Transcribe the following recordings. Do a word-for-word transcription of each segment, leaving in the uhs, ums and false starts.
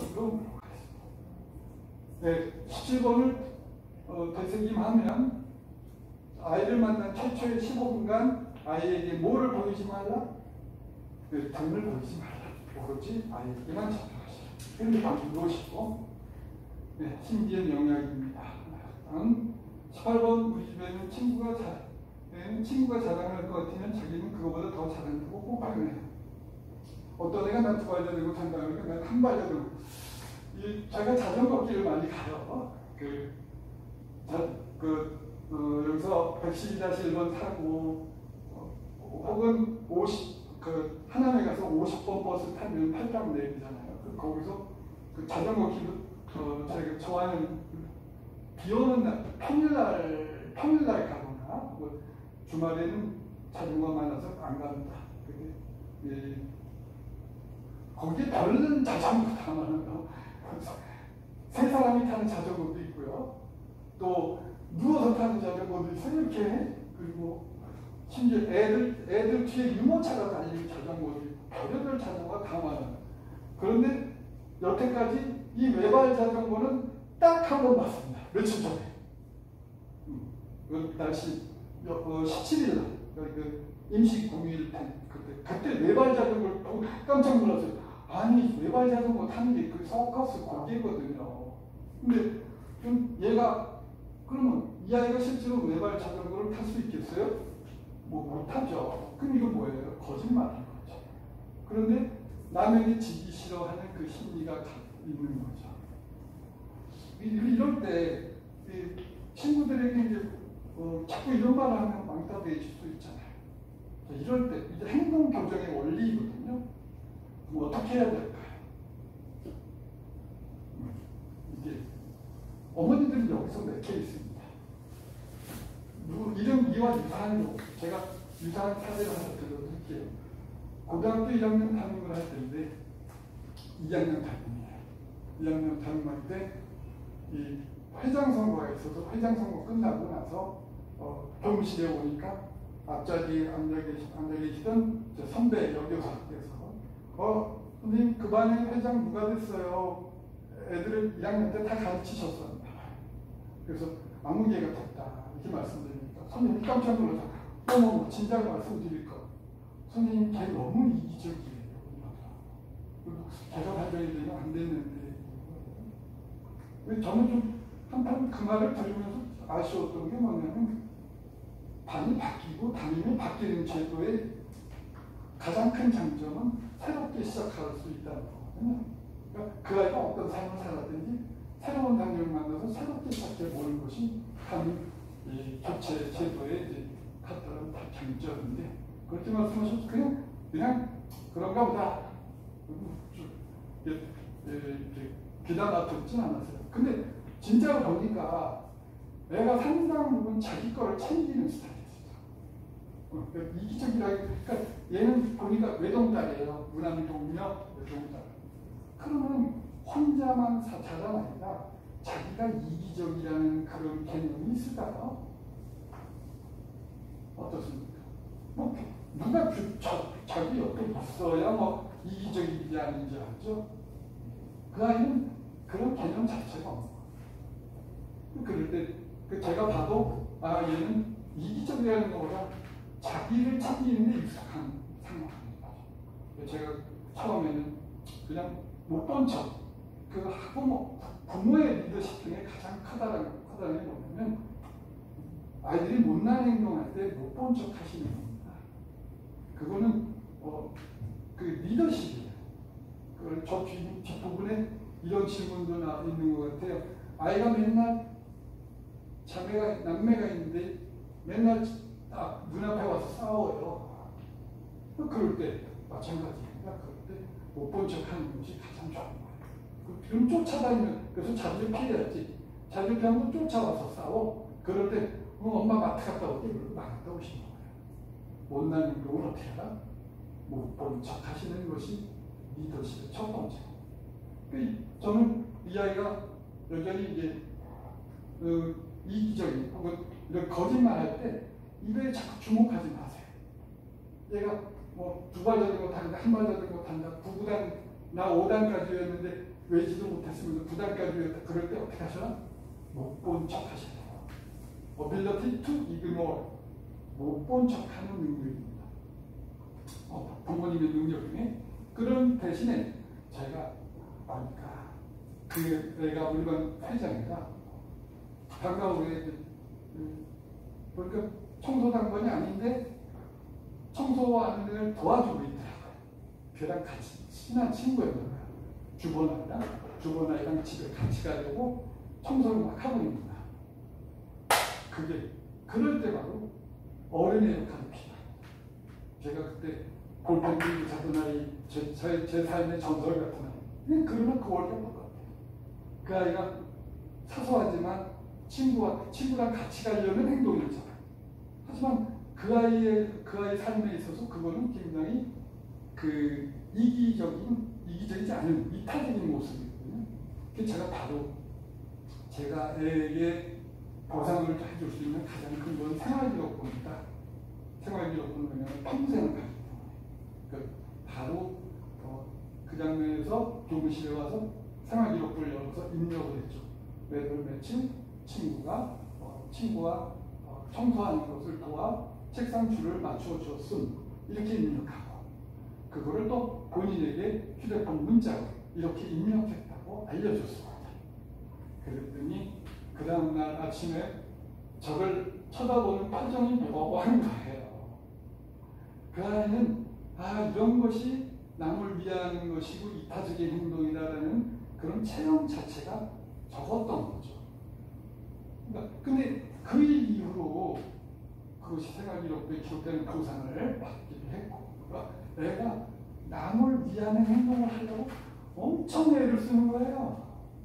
번으로 물어보겠습니다. 네, 십칠 번을 어, 되새김하면 아이를 만난 최초의 십오 분간 아이에게 뭐를 보이지 말라? 그 등을 보이지 말라. 오로지 아이에게만 집중하시라. 이렇게 바꾸시고, 네, 신비의 영역입니다. 다음 십팔 번 우리 집에는 친구가 자, 네, 친구가 자랑할 것 같으면 자기는 그거보다 더 잘한다고 꼭 발견해요. 어떤 애가 난 두 발자 들고 탄다 그러니까 난 한 발자 들고. 이 제가 자전거 길을 많이 가요. 그, 자, 그 어, 여기서 백십이 일 번 타고 어, 혹은 오십 그 하남에 가서 오십 번 버스 타면 팔당 내리잖아요. 그, 거기서 그 자전거 길을 어, 제가 좋아하는 비 오는 날 평일날 평일날 가거나 뭐 주말에는 자전거 많아서 안 간다. 그게 예, 거기에 별는 자전거가 많아요. 세 사람이 타는 자전거도 있고요. 또 누워서 타는 자전거도 있어요. 이렇게. 그리고 심지어 애들 애들 뒤에 유모차가 달리는 자전거도 있고 별의별 자전거가 다 많아요. 그런데 여태까지 이 외발 자전거는 딱 한 번 봤습니다. 며칠 전에. 음, 그 날씨 어, 십칠 일 날 그 임시 공휴일 때 그때 그때 외발 자전거를 보고 깜짝 놀랐어요. 아니 외발 자전거 타는 게 그 서커스 거기거든요. 근데 좀 얘가 그러면 이 아이가 실제로 외발 자전거를 탈 수 있겠어요? 뭐 못하죠. 그럼 이건 뭐예요? 거짓말인 거죠. 그런데 남에게 지기 싫어하는 그 심리가 있는 거죠. 이럴 때 친구들에게 이제 어, 자꾸 이런 말을 하면 왕따 되실 수 있잖아요. 이럴 때 이제 행동 교정의 원리거든요. 그럼 어떻게 해야 될까요? 이게 어머니들이 여기서 몇 개 있습니다. 누구 이름 이와 유사한 제가 유사한 사례를 하나 들어드릴게요. 고등학교 일 학년 담임을 할 때인데 이 학년 담임이에요. 이 학년 담임할 때 이 회장 선거가 있어서 회장 선거 끝나고 나서 어, 교무실에 오니까 앞자리에 앉아, 계시, 앉아 계시던 선배 여교사께서 어, 선생님 그 반에 회장 누가 됐어요? 애들을 이 학년 때 다 가르치셨었나 봐요. 그래서 아무 개가 됐다 이렇게 말씀드리니까 선생님이 깜짝 놀라서 어머 진작 말씀드릴 거 선생님 걔 너무 이기적이에요. 그리고 걔가 발전이 되면 안 됐는데 저는 좀 한편 그 말을 들으면서 아쉬웠던 게 뭐냐면 반이 바뀌고 담임이 바뀌는 제도의 가장 큰 장점은 새롭게 시작할 수 있다는 거거든요. 그러니까 그 아이가 어떤 삶을 살았든지 새로운 담임을 만나서 새롭게 시작해보는 것이 담임 교체 제도의 이제 갖다는 다 장점인데 그렇게 말씀하셔서 그냥 그냥 그런가 보다 비난하 듣진 않았어요. 근데 진짜로 보니까 애가 상당 부분 자기 거를 챙기는 스타일이었어요. 어, 그러니까 이기적이라기, 그러니까 얘는 보니까 외동딸이에요. 무남동녀 외동딸. 그러면 혼자만 자란 아니라 자기가 이기적이라는 그런 개념이 있을까요? 어떻습니까? 뭐 누가 그, 저, 자기 옆에 있어야 뭐 이기적인지 아닌지 알죠? 그 아이는 그런 개념 자체가 없는 거예요. 그럴 때 그 제가 봐도 아 얘는 이기적이라는 것보다 자기를 챙기는 데 익숙한 상황입니다. 제가 처음에는 그냥 못 본 척 그 학부모 부모의 리더십 중에 가장 크다라는 크다는 게 뭐냐면 아이들이 못난 행동할 때 못 본 척 하시는 겁니다. 그거는 어, 그 리더십이에요. 그걸 저 뒷, 뒷부분에 이런 질문도 나 있는 것 같아요. 아이가 맨날 자매가 남매가 있는데 맨날 딱 눈앞에 와서 싸워요. 그럴 때 마찬가지입니다. 그럴 때 못 본 척 하는 것이 가장 좋은 거예요. 그럼 쫓아다니면 그래서 자주 피해야지. 자주 피하면 쫓아와서 싸워. 그럴 때 어, 엄마 마트 갔다 올게 나갔다 오시는 거예요. 못난 행동을 어떻게 하라? 못 본 척 하시는 것이 리더십의 첫 번째. 저는 이 아이가 여전히 이제 그 이기적인 혹은 이런 거짓말 할 때 이거에 자꾸 주목하지 마세요. 얘가 뭐 두 발 자전거 타는데 한 발 자전거 탄다. 구구단 나 오단까지였는데 외지도 못했으면서 부담까지 외웠다. 그럴 때 어떻게 하셔? 못 본 척 하셔야 돼요. ability to ignore. 못 본 척 하는 능력입니다. 어, 부모님의 능력 중에. 그런 대신에 제가 보니까 그 애가 물건 회장이다. 방과후에 보니까 청소당번이 아닌데 청소하는 걸 도와주고 있더라고요. 걔랑 같이 친한 친구였던 거야. 주번아이랑 주번아이랑 집에 같이 가려고 청소를 막 하고 있는 거야. 그게 그럴 때 바로 어린애를 가르치다. 제가 그때 볼펜 잡은 아이 제, 제, 제 삶의 전설 같은 아이. 그러면 그 어려운 것 같아요. 그 아이가 사소하지만 친구와 친구랑 같이 가려는 행동이었잖아요. 하지만 그 아이의 그 아이 삶에 있어서 그거는 굉장히 그 이기적인 이기적이지 않은 이타적인 모습이거든요. 그 제가 바로 제가 애에게 보상을 해줄 수 있는 가장 큰 건 생활기록부입니다. 생활기록부는 그냥 평생을 가지고 그 바로 어, 그 장면에서 교무실에 와서 생활기록부를 열어서 입력을 했죠. 매달 며칠 친구가 어, 친구와 어, 청소하는 것을 도와 책상 줄을 맞추어 주었음 이렇게 입력하고 그거를 또 본인에게 휴대폰 문자로 이렇게 입력했다고 알려줬습니다. 그랬더니 그 다음날 아침에 저를 쳐다보는 표정이 묘한 거예요. 그 아이는 아 이런 것이 남을 위하는 것이고 이타적인 행동이라는 그런 체험 자체가 적었던 거죠. 그러니까 근데 그 일 이후로 그것이 생활기록부에 기록되는 보상을 받기도 했고 그러니까 내가 남을 위하는 행동을 하려고 엄청 애를 쓰는 거예요.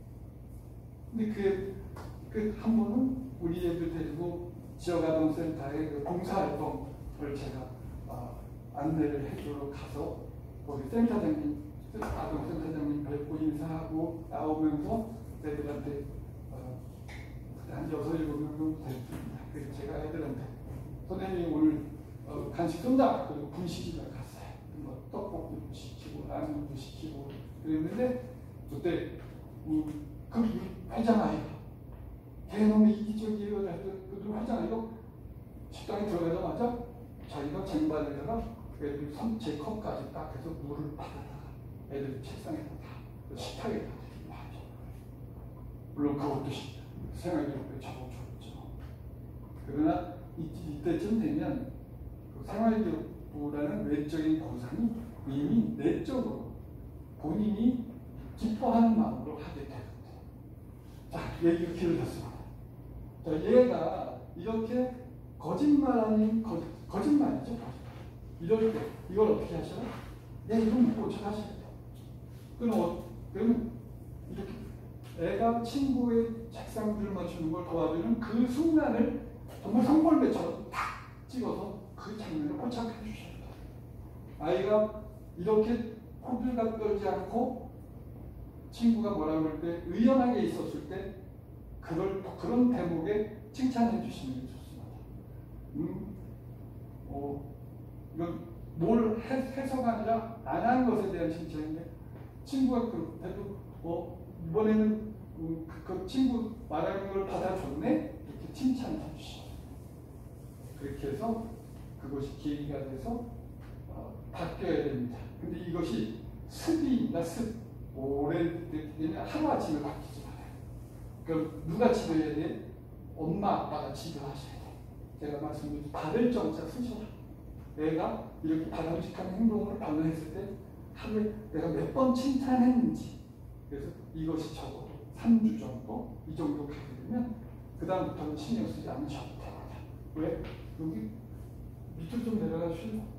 근데 그, 그 한 번은 우리 애들 데리고 지역아동센터에 그 봉사활동을 제가 어, 안내를 해주러 가서 거기 센터장님, 아동센터장님 뵙고 인사하고 나오면서 애들한테 어, 한 여섯 일곱 명 정도 됐습니다. 그래서 제가 애들한테 선생님이 오늘 어, 간식 쏜다. 그리고 분식집에 갔어요. 뭐 떡볶이도 시키고 라면도 시키고 그랬는데 그때 음, 그 회장아이가 걔놈의 이기적이에요. 그 회장아이가 식당에 들어가자마자 자기가 쟁반에다가 애들 제 컵까지 딱 해서 물을 받아다가 애들 책상에다 다 식탁에다 드리고 하죠. 물론 그것도 생활기록부에 적어줬죠. 그러나 이, 이때쯤 되면 그 생활기록부라는 외적인 보상이 이미 내적으로 본인이 기뻐하는 마음으로 하게 되거든요. 자, 얘기가 길어졌습니다. 자, 얘가 이렇게 거짓말 아닌 거짓, 거짓말이죠. 거짓말. 이럴 때 이걸 어떻게 하셔요? 내 이름 못 고쳐가셔야 돼요. 그럼, 어, 그러면 이렇게 애가 친구의 책상 줄 맞추는 걸 도와주는 그 순간을 정말 성골매처럼 탁 찍어서 그 장면을 포착해 주셔야 돼요. 아이가 이렇게 호들갑 떨지 않고 친구가 뭐라 그럴 때 의연하게 있었을 때 그걸 그런 대목에 칭찬해 주시는 게 좋습니다. 음, 어, 이건 뭘 해서가 아니라 안 한 것에 대한 칭찬인데 친구가 그래도 어, 이번에는 음, 그, 그 친구 말하는 걸 받아줬네 이렇게 칭찬해 주시죠. 그렇게 해서 그것이 계기가 돼서 어, 바뀌어야 됩니다. 근데 이것이 습입니다. 습. 오래되면 하루아침에 바뀌지 말아요. 그럼 누가 지도해야 돼? 엄마, 아빠가 지도하셔야 돼. 제가 말씀드린 받을 정자 쓰셔라. 내가 이렇게 바람직한 행동을 반응했을 때 하루에 내가 몇 번 칭찬했는지 그래서 이것이 적어도 삼 주 정도 이 정도 가게 되면 그 다음부터는 신경 쓰지 않으셔도 됩니다. 왜? 여기 밑으로 좀 내려가 주시죠.